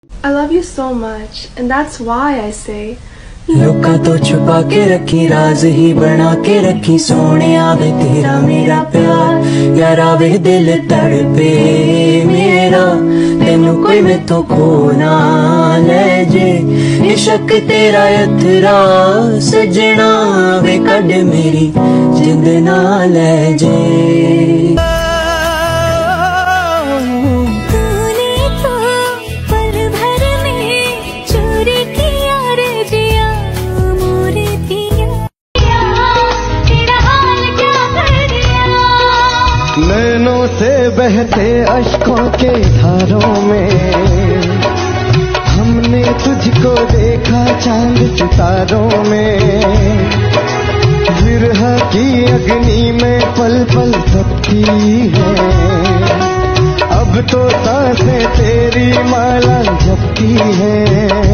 I love you so much, and that's why I say लोका तो छुपा के रखी, राज ही बना के रखी, सोने आवे तेरा मेरा प्यार, यार आवे दिल तड़पे मेरा, तेनू कोई मैं तो खो ना ले जे, इश्क तेरा यथरा सजना वे कड मेरी जिंद ना ले जे। नैनों से बहते अश्कों के धारों में हमने तुझको देखा चांद सितारों में, विरह की अग्नि में पल पल तपती है, अब तो सांसें तेरी माला जपती है।